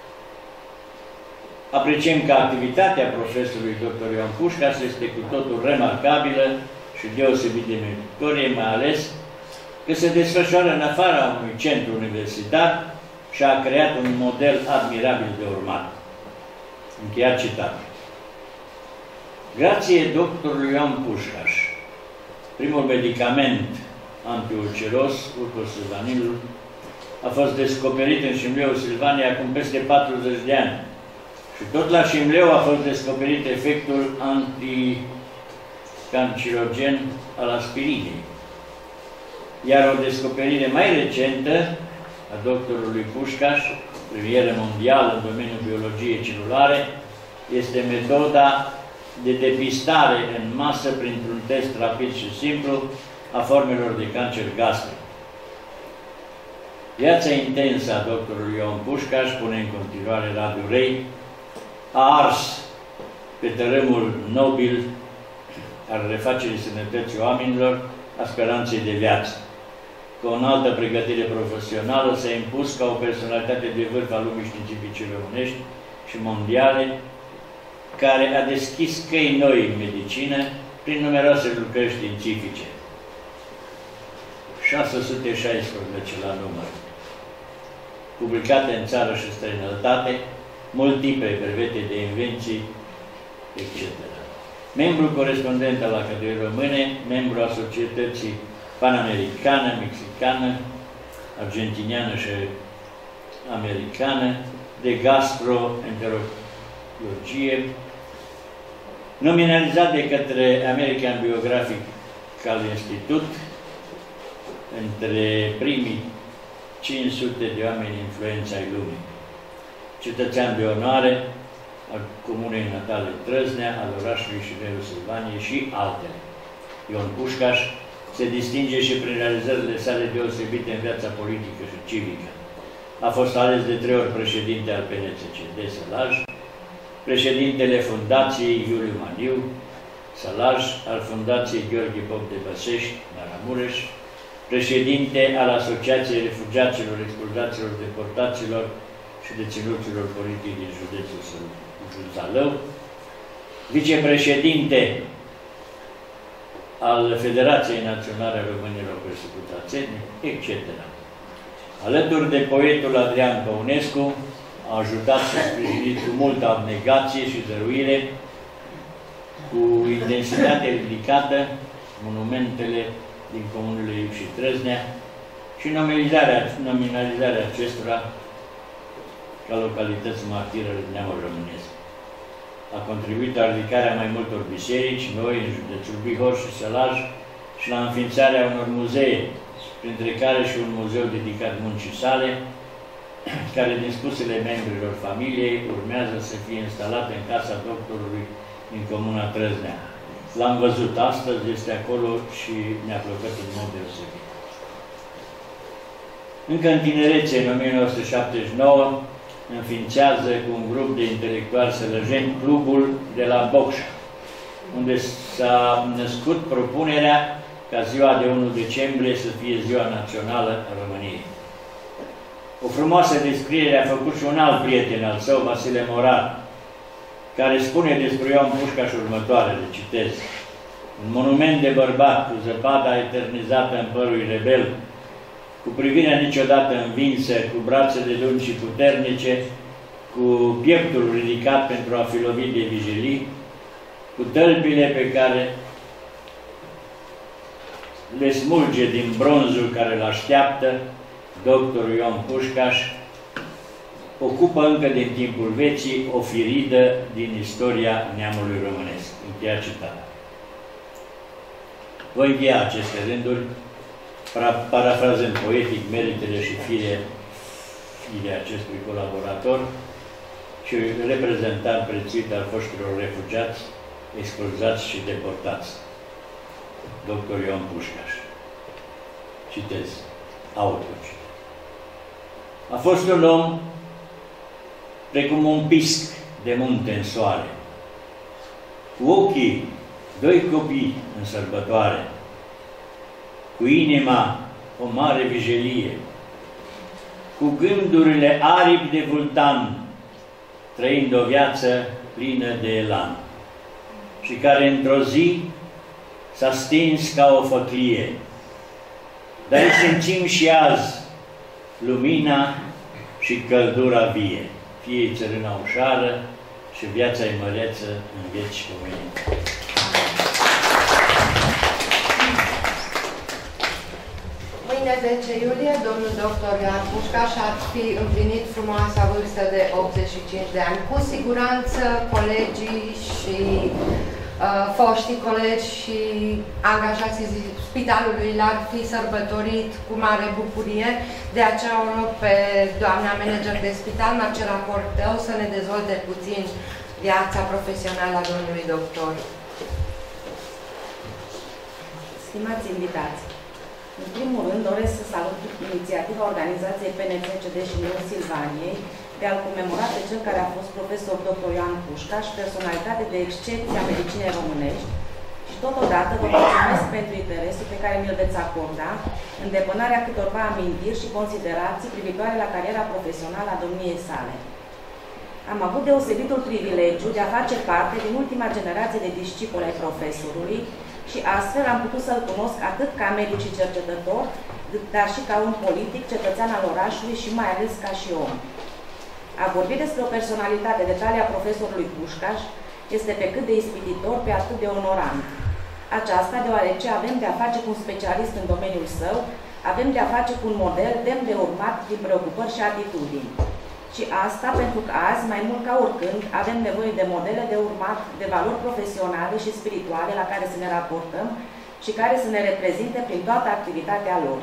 Apreciem că activitatea profesorului dr. Ioan Pușcaș este cu totul remarcabilă și deosebit de meritorie, mai ales că se desfășoară în afara unui centru universitar și a creat un model admirabil de urmat. Încheiat citat. Grație doctorului Ioan Pușcaș, primul medicament antiulceros, urcosilvanilul, a fost descoperit în Șumleu Silvania acum peste 40 de ani. Și tot la Șumleu a fost descoperit efectul anticancirogen al aspirinei. Iar o descoperire mai recentă a doctorului Pușcaș, premieră mondială în domeniul biologiei celulare, este metoda de depistare în masă printr-un test rapid și simplu a formelor de cancer gastric. Viața intensă a doctorului Ioan Pușcaș, spune în continuare Radu Rei, a ars pe tărâmul nobil al refacerii sănătății oamenilor, a speranței de viață. Cu o înaltă pregătire profesională s-a impus ca o personalitate de vârf a lumii științifice românești și mondiale, care a deschis căi noi în medicină prin numeroase lucrări științifice. 616 la număr, publicate în țară și străinătate, multiple brevete de invenții, etc. Membru corespondent al Academiei Române, membru al Societății Panamericană, Mexicană, Argentiniană și Americană, de gastroenterologie, nominalizat de către American Biographical Institute între primii 500 de oameni influenți ai lumii. Cetățean de onoare al comunei natale Trăznea, al orașului Șumleu Silvaniei și altele. Ion Pușcaș se distinge și prin realizările sale deosebite în viața politică și civică. A fost ales de 3 ori președinte al PNCCD Sălaj, președintele Fundației Iuliu Maniu Sălaj, al Fundației Gheorghe Pop de Băsești, Maramureș, președinte al Asociației Refugiaților, Expulzaților, Deportaților și Deținuților Politici din județul Zalău, vicepreședinte al Federației Naționale a Românilor Persecutați etnici, etc. Alături de poetul Adrian Păunescu, a ajutat să sprijini cu multă abnegație și dăruire, cu intensitate ridicată, monumentele din comunele Iuc și Trăznea și nominalizarea acestora ca localități martire ale neamului românesc. A contribuit la ridicarea mai multor biserici noi în județul Bihor și Sălaj și la înființarea unor muzee, printre care și un muzeu dedicat muncii sale, care, din spusele membrilor familiei, urmează să fie instalat în casa doctorului din comuna Trăznea. L-am văzut astăzi, este acolo și ne-a plăcut în mod deosebit. Încă în tinerețe, în 1979, înființează cu un grup de intelectuali sălăjeni clubul de la Bocșa, unde s-a născut propunerea ca ziua de 1 decembrie să fie ziua națională a României. O frumoasă descriere a făcut și un alt prieten al său, Vasile Morar, care spune despre Ioan Pușcaș următoarele, citez: un monument de bărbat cu zăpada eternizată în părul rebel, cu privirea niciodată învinsă, cu brațele lungi și puternice, cu pieptul ridicat pentru a fi lovit de vijelii, cu tălpile pe care le smulge din bronzul care îl așteaptă, doctorul Ioan Pușcaș ocupă încă din timpul vecii o firidă din istoria neamului românesc. Încheia citatul. Voi încheia aceste rânduri, parafrazând poetic meritele și firea acestui colaborator și reprezentant prețuit al foștilor refugiați, expulzați și deportați, dr. Ioan Pușcaș. Citez, autocitez. A fost un om precum un pisc de munte în soare, cu ochii doi copii în sărbătoare, cu inima o mare vijelie, cu gândurile aripi de vultan, trăind o viață plină de elan, și care într-o zi s-a stins ca o făclie. Dar îi simțim și azi lumina și căldura vie. Fie-i țărâna ușoară și viața-i măreță în veci cu mâine. Mâine 10 iulie, domnul doctor Ioan Pușcaș ar fi împlinit frumoasa vârstă de 85 de ani. Cu siguranță colegii și foștii colegi și angajații spitalului l-ar fi sărbătorit cu mare bucurie. De aceea o rog pe doamna manager de spital, Marcela Porteu, să ne dezvolte puțin viața profesională a domnului doctor. Stimați invitați, în primul rând doresc să salut inițiativa organizației PNCCD și Neul Silvaniei de a-l comemora pe cel care a fost profesor dr. Ioan Pușcaș, personalitate de excepție a medicinei românești, și totodată vă mulțumesc pentru interesul pe care mi-l veți acorda în depănarea câtorva amintiri și considerații privitoare la cariera profesională a domniei sale. Am avut deosebitul privilegiu de a face parte din ultima generație de discipoli ai profesorului și astfel am putut să-l cunosc atât ca medic și cercetător, dar și ca un politic, cetățean al orașului și mai ales ca și om. A vorbi despre o personalitate de talia profesorului Pușcaș este pe cât de ispititor, pe atât de onorant. Aceasta deoarece avem de a face cu un specialist în domeniul său, avem de a face cu un model demn de urmat din preocupări și atitudini. Și asta pentru că azi, mai mult ca oricând, avem nevoie de modele de urmat, de valori profesionale și spirituale la care să ne raportăm și care să ne reprezinte prin toată activitatea lor.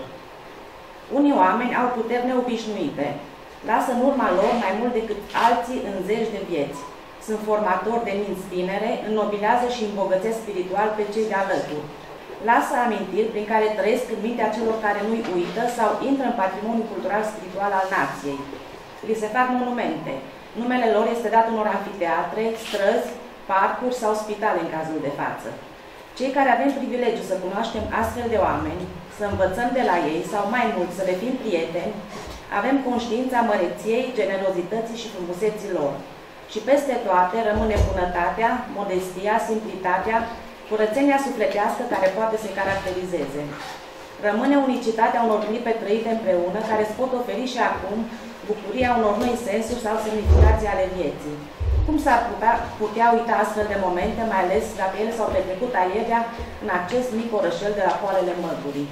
Unii oameni au puteri neobișnuite. Lasă în urma lor mai mult decât alții în zeci de vieți. Sunt formatori de minți tinere, înnobilează și îmbogățesc spiritual pe cei de alături. Lasă amintiri prin care trăiesc în mintea celor care nu-i uită sau intră în patrimoniul cultural spiritual al nației. Li se fac monumente. Numele lor este dat unor anfiteatre, străzi, parcuri sau spitale în cazul de față. Cei care avem privilegiul să cunoaștem astfel de oameni, să învățăm de la ei sau mai mult să le fim prieteni, avem conștiința măreției, generozității și frumuseții lor. Și peste toate rămâne bunătatea, modestia, simplitatea, curățenia sufletească care poate să-i caracterizeze. Rămâne unicitatea unor clipe trăite împreună, care îți pot oferi și acum bucuria unor noi sensuri sau semnificații ale vieții. Cum s-ar putea uita astfel de momente, mai ales dacă ele s-au petrecut aievea în acest mic orășel de la poalele mădurii?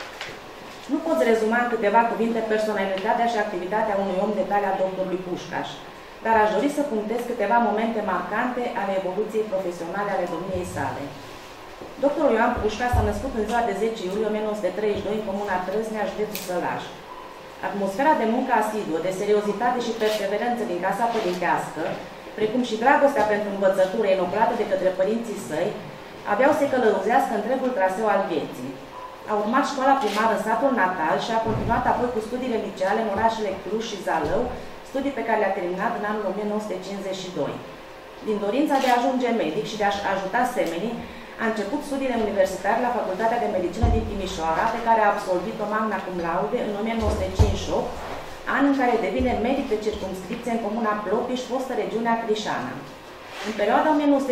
Nu poți rezuma în câteva cuvinte personalitatea și activitatea unui om de talia doctorului Pușcaș, dar aș dori să punctez câteva momente marcante ale evoluției profesionale ale domniei sale. Doctorul Ioan Pușcaș s-a născut în ziua de 10 iulie 1932 în comuna Trăznea, județul Sălaj. Atmosfera de muncă asiduă, de seriozitate și perseverență din casa părintească, precum și dragostea pentru învățătură inoculată de către părinții săi, aveau să călăuzească întregul traseu al vieții. A urmat școala primară în satul natal și a continuat apoi cu studiile liceale în orașele Cluj și Zalău, studii pe care le-a terminat în anul 1952. Din dorința de a ajunge medic și de a ajuta semenii, a început studiile universitare la Facultatea de Medicină din Timișoara, pe care a absolvit-o magna cum laude în 1958, an în care devine medic de circumscripție în comuna Plopiș, fostă regiunea Crișana. În perioada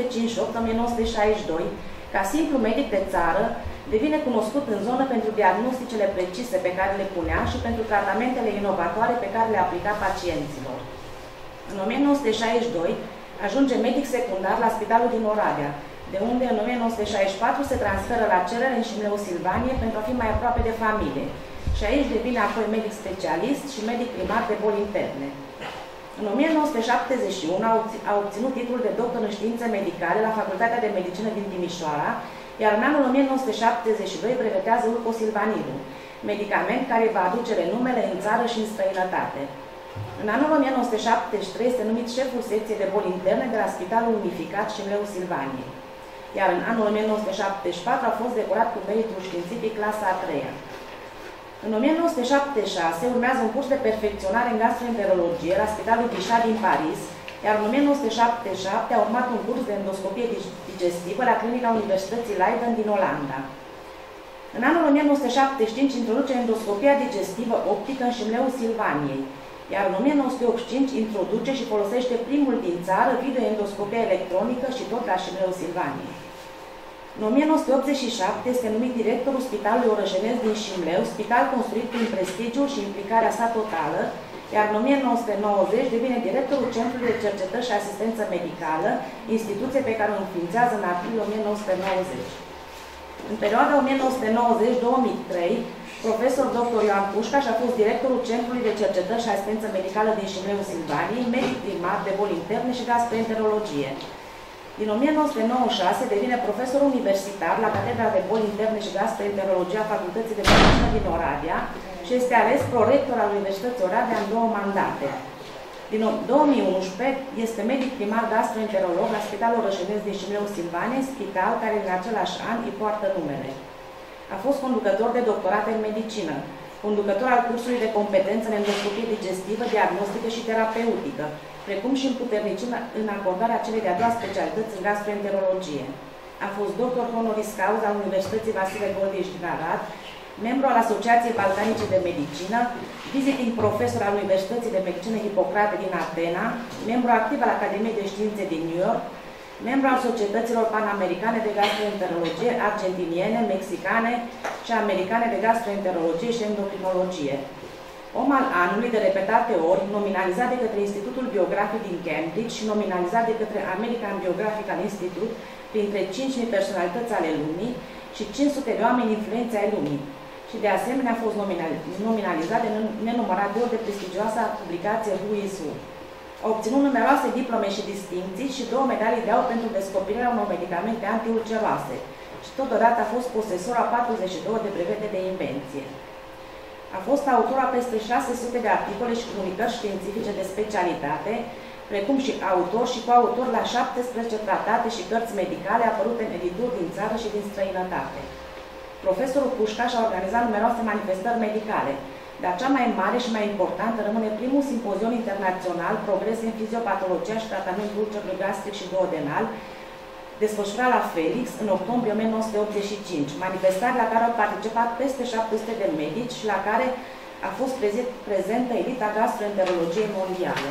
1958-1962, ca simplu medic de țară, devine cunoscut în zonă pentru diagnosticele precise pe care le punea și pentru tratamentele inovatoare pe care le aplica pacienților. În 1962, ajunge medic secundar la Spitalul din Oradea, de unde în 1964 se transferă la cerere în Șimleu Silvanie pentru a fi mai aproape de familie. Și aici devine apoi medic specialist și medic primar de boli interne. În 1971 a obținut titlul de doctor în științe medicale la Facultatea de Medicină din Timișoara, iar în anul 1972 brevetează Ulcosilvanilul, medicament care va aduce renumele în țară și în străinătate. În anul 1973 este numit șeful secției de boli interne de la Spitalul Unificat Șimleu Silvanie, iar în anul 1974 a fost decorat cu meritul științific clasa a 3-a. În 1976 urmează un curs de perfecționare în gastroenterologie la Spitalul Bichat din Paris, iar în 1977 a urmat un curs de endoscopie digestivă la Clinica Universității Leiden din Olanda. În anul 1975 introduce endoscopia digestivă optică în Șimleul Silvaniei, iar în 1985 introduce și folosește primul din țară videoendoscopia electronică și tot la Șimleul Silvaniei. În 1987 este numit directorul Spitalului Orășenesc din Șimleu, spital construit prin prestigiul și implicarea sa totală, iar în 1990 devine directorul Centrului de Cercetări și Asistență Medicală, instituție pe care o înființează în aprilie 1990. În perioada 1990-2003, profesor dr. Ioan Pușcaș a fost directorul Centrului de Cercetări și Asistență Medicală din Șimleu Silvaniei, medic primar de boli interne și gastroenterologie. Din 1996 devine profesor universitar la Catedra de Boli Interne și Gastroenterologie a Facultății de Medicină din Oradea și este ales prorector al Universității Oradea în 2 mandate. Din 2011 este medic primar gastroenterolog la Spitalul Orășenesc din Șimleu Silvanie, spital care în același an îi poartă numele. A fost conducător de doctorat în medicină, conducător al cursului de competență în endoscopie digestivă, diagnostică și terapeutică, precum și în acordarea celei de-a doua specialități în gastroenterologie. A fost doctor honoris causa al Universității Vasile Goldiș din Arad, membru al Asociației Balcanice de Medicină, visiting profesor al Universității de Medicină Hipocrate din Atena, membru activ al Academiei de Științe din New York, membru al Societăților Panamericane de Gastroenterologie, argentiniene, mexicane și americane de gastroenterologie și endocrinologie. Om al anului de repetate ori, nominalizat de către Institutul Biografic din Cambridge și nominalizat de către American Biographical Institute printre 5.000 personalități ale lumii și 500 de oameni influenți ai lumii. Și de asemenea a fost nominalizat de nenumărate ori de prestigioasa publicație Who is Who. A obținut numeroase diplome și distincții și 2 medalii de aur pentru descoperirea unor medicamente antiulceroase și totodată a fost posesor a 42 de brevete de invenție. A fost autor a peste 600 de articole și comunicări științifice de specialitate, precum și autor și coautor la 17 tratate și cărți medicale apărute în edituri din țară și din străinătate. Profesorul Pușcaș a organizat numeroase manifestări medicale, dar cea mai mare și mai importantă rămâne primul simpozion internațional Progrese în fiziopatologia și tratamentul ulcerului gastric și duodenal, desfășurat la Felix în octombrie 1985, manifestare la care au participat peste 700 de medici și la care a fost prezentă elita gastroenterologiei mondiale.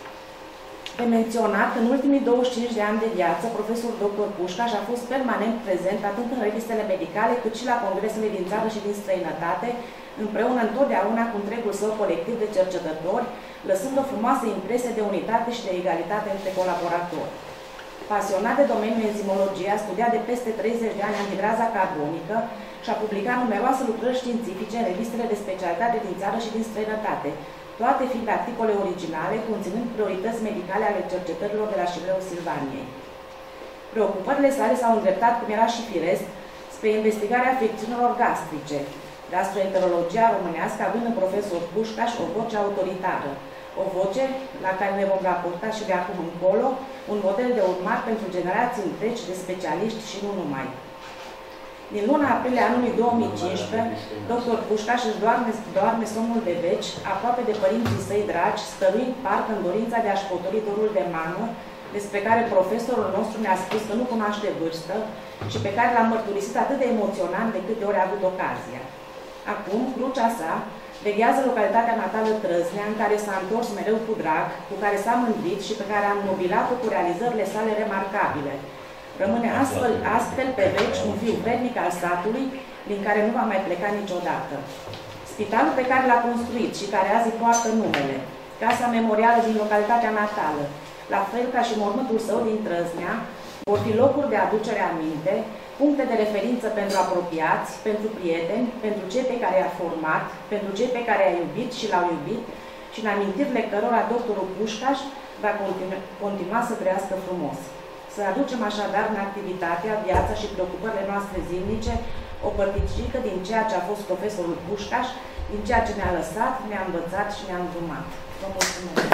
De menționat, în ultimii 25 de ani de viață, profesorul dr. Pușcaș a fost permanent prezent atât în revistele medicale cât și la congresele din țară și din străinătate, împreună întotdeauna cu întregul său colectiv de cercetători, lăsând o frumoasă impresie de unitate și de egalitate între colaboratori. Pasionat de domeniul enzimologiei, a studiat de peste 30 de ani anhidraza carbonică și a publicat numeroase lucrări științifice în revistele de specialitate din țară și din străinătate, toate fiind articole originale, conținând priorități medicale ale cercetărilor de la Șimleu Silvaniei. Preocupările sale s-au îndreptat, cum era și firesc, spre investigarea afecțiunilor gastrice, gastroenterologia românească având în profesor Pușcaș o voce autoritară, o voce la care ne vom raporta și de acum încolo, un model de urmat pentru generații întregi de specialiști și nu numai. Din luna aprilie anului 2015, dr. Pușcaș își doarme somnul de veci, aproape de părinții săi dragi, stăruind parcă în dorința de a-și potoli dorul de mamă, despre care profesorul nostru ne-a spus că nu cunoaște vârstă și pe care l-am mărturisit atât de emoționant de câte ori a avut ocazia. Acum, crucea sa veghează localitatea natală Trăznea, în care s-a întors mereu cu drag, cu care s-a mândrit și pe care a înnobilat-o cu realizările sale remarcabile. Rămâne astfel pe veci un fiu vrednic al satului, din care nu va mai pleca niciodată. Spitalul pe care l-a construit și care azi poartă numele, Casa Memorială din localitatea natală, la fel ca și mormântul său din Trăznea, vor fi locuri de aducere aminte, puncte de referință pentru apropiați, pentru prieteni, pentru cei pe care i-a format, pentru cei pe care i-a iubit și l-au iubit și în amintirile cărora doctorul Pușcaș va continua să trăiască frumos. Să aducem așadar în activitatea, viața și preocupările noastre zilnice o părticică din ceea ce a fost profesorul Pușcaș, din ceea ce ne-a lăsat, ne-a învățat și ne-a îndrumat. Vă mulțumesc!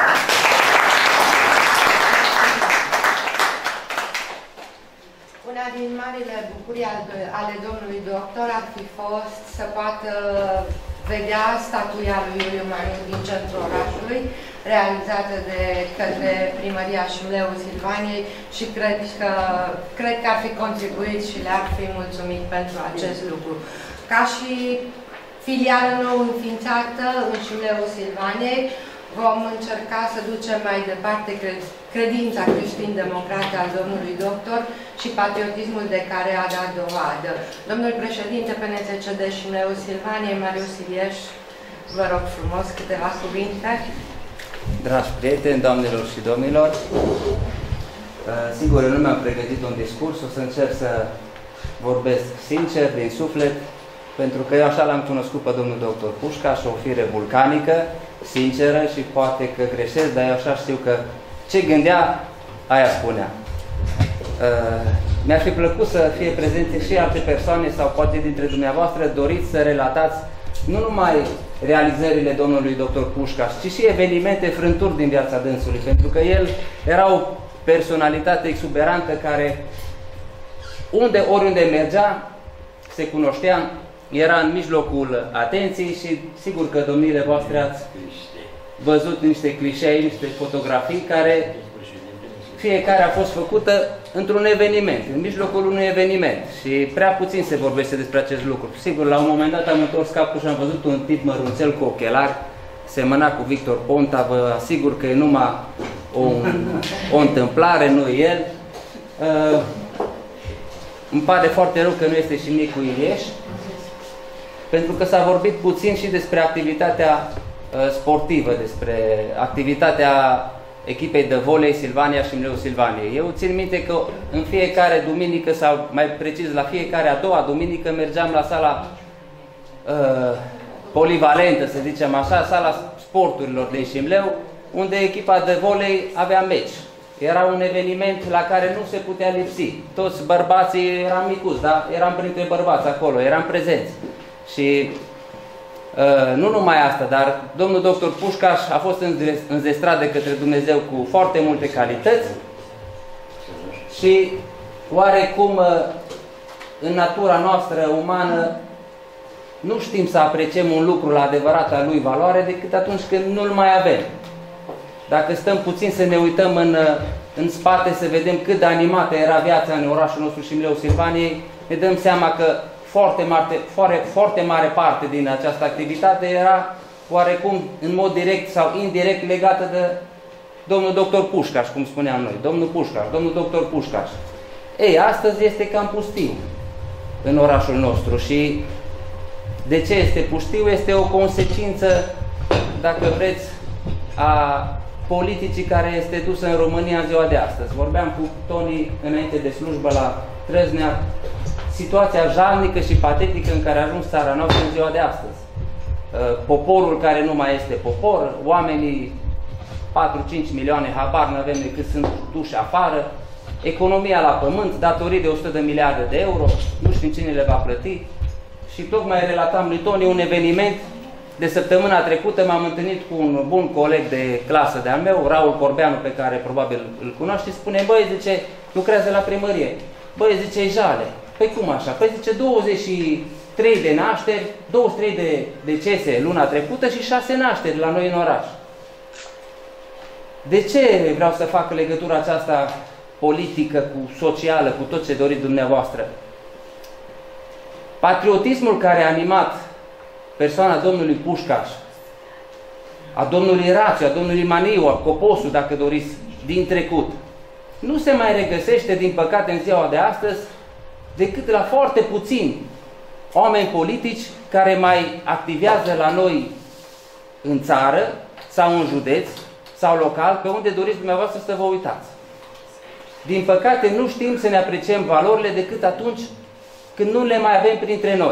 Una din marile bucurii ale domnului doctor ar fi fost să poată vedea statuia lui Iuliu Maniu din centrul orașului, realizată de către Primăria Șimleu Silvaniei și cred că ar fi contribuit și le-ar fi mulțumit pentru acest lucru. Ca și filială nou înființată în Șimleu Silvaniei, vom încerca să ducem mai departe credința creștin-democrată al domnului doctor și patriotismul de care a dat dovadă. Domnul președinte PNCCD Șimleu Silvaniei, Marius Ilieș, vă rog frumos câteva cuvinte. Dragi prieteni, doamnelor și domnilor, sigur, eu nu mi-am pregătit un discurs, o să încerc să vorbesc sincer, din suflet, pentru că eu așa l-am cunoscut pe domnul doctor Pușcaș, o fire vulcanică, sinceră și poate că greșesc, dar eu așa știu că ce gândea, aia spunea. Mi-ar fi plăcut să fie prezente și alte persoane sau poate dintre dumneavoastră doriți să relatați nu numai realizările domnului doctor Pușcaș, ci și evenimente, frânturi din viața dânsului, pentru că el era o personalitate exuberantă care oriunde mergea, se cunoștea, era în mijlocul atenției și sigur că domnile voastre ați văzut niște clișee, niște fotografii care fiecare a fost făcută într-un eveniment, în mijlocul unui eveniment și prea puțin se vorbește despre acest lucru. Sigur, la un moment dat am întors capul și am văzut un tip mărunțel cu ochelari, semăna cu Victor Ponta, vă asigur că e numai o întâmplare, nu el. Îmi pare foarte rău că nu este și Nicu Ilieș, pentru că s-a vorbit puțin și despre activitatea sportivă, despre activitatea echipei de volei Silvania și Șimleu Silvaniei. Eu țin minte că în fiecare duminică, sau mai precis la fiecare a doua duminică, mergeam la sala polivalentă, să zicem așa, sala sporturilor din Șimleu, unde echipa de volei avea meci. Era un eveniment la care nu se putea lipsi. Toți bărbații eram micuți, dar eram printre bărbați acolo, eram prezenți. Și nu numai asta, dar domnul doctor Pușcaș a fost înzestrat de către Dumnezeu cu foarte multe calități și oarecum în natura noastră umană nu știm să apreciem un lucru la adevărata lui valoare decât atunci când nu-l mai avem. Dacă stăm puțin să ne uităm în spate să vedem cât de animată era viața în orașul nostru Șimleu Silvaniei, ne dăm seama că foarte mare parte din această activitate era oarecum în mod direct sau indirect legată de domnul doctor Pușcaș, cum spuneam noi, domnul Pușcaș, domnul doctor Pușcaș. Ei, astăzi este cam pustiu în orașul nostru și de ce este pustiu? Este o consecință, dacă vreți, a politicii care este dusă în România în ziua de astăzi. Vorbeam cu Toni înainte de slujbă la Trăznea, situația jalnică și patetică în care a ajuns țara noastră în ziua de astăzi. Poporul care nu mai este popor, oamenii 4-5 milioane, habar n-avem decât sunt duși afară, economia la pământ, datorii de 100 de miliarde de euro, nu știm cine le va plăti. Și tocmai relatam lui Toni un eveniment de săptămâna trecută, m-am întâlnit cu un bun coleg de clasă de-al meu, Raul Corbeanu, pe care probabil îl cunoaște, spune, băi, zice, lucrează la primărie. Băi, zice, e jale. Păi cum așa? Păi zice, 23 de nașteri, 23 de decese luna trecută și 6 nașteri la noi în oraș. De ce vreau să fac legătura aceasta politică cu socială, cu tot ce doriți dumneavoastră? Patriotismul care a animat persoana domnului Pușcaș, a domnului Rațiu, a domnului Maniu, a Coposu, dacă doriți, din trecut, nu se mai regăsește, din păcate, în ziua de astăzi, decât la foarte puțini oameni politici care mai activează la noi în țară sau în județ sau local, pe unde doriți dumneavoastră să vă uitați. Din păcate, nu știm să ne apreciem valorile decât atunci când nu le mai avem printre noi.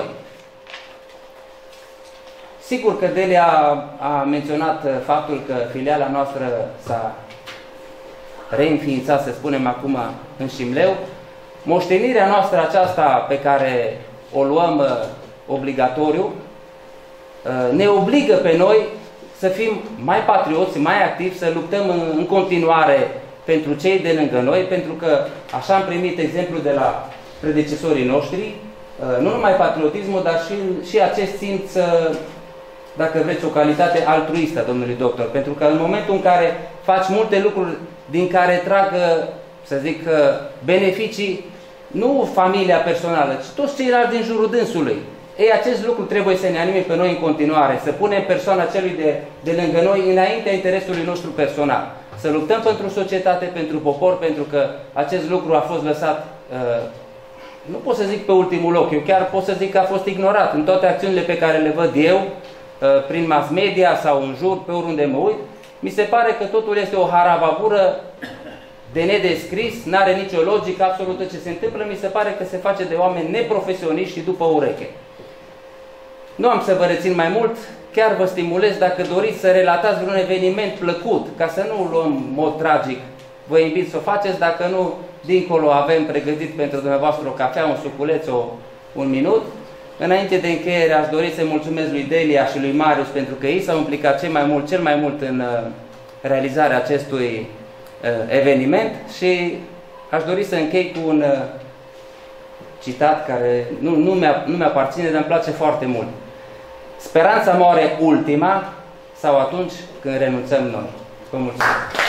Sigur că Delia a menționat faptul că filiala noastră s-a reînființat, să spunem acum, în Șimleu. Moștenirea noastră aceasta pe care o luăm obligatoriu ne obligă pe noi să fim mai patrioți, mai activi, să luptăm în continuare pentru cei de lângă noi, pentru că așa am primit exemplu de la predecesorii noștri, nu numai patriotismul, dar și acest simț, dacă vreți, o calitate altruistă, domnului doctor. Pentru că în momentul în care faci multe lucruri din care trag, să zic, beneficii, nu familia personală, ci toți ceilalți din jurul dânsului. Ei, acest lucru trebuie să ne anime pe noi în continuare, să punem persoana celui de lângă noi înaintea interesului nostru personal. Să luptăm pentru societate, pentru popor, pentru că acest lucru a fost lăsat, nu pot să zic pe ultimul loc, eu chiar pot să zic că a fost ignorat în toate acțiunile pe care le văd eu, prin mass media sau în jur, pe oriunde mă uit. Mi se pare că totul este o haravabură de nedescris, n-are nicio logică, absolut tot ce se întâmplă, mi se pare că se face de oameni neprofesioniști și după ureche. Nu am să vă rețin mai mult, chiar vă stimulez, dacă doriți să relatați vreun eveniment plăcut, ca să nu luăm în mod tragic, vă invit să o faceți, dacă nu, dincolo avem pregătit pentru dumneavoastră o cafea, un suculeț, un minut. Înainte de încheiere, aș dori să mulțumesc lui Delia și lui Marius pentru că ei s-au implicat cel mai mult în realizarea acestui eveniment și aș dori să închei cu un citat care nu mi-aparține, dar îmi place foarte mult. Speranța moare ultima sau atunci când renunțăm noi. Vă mulțumesc!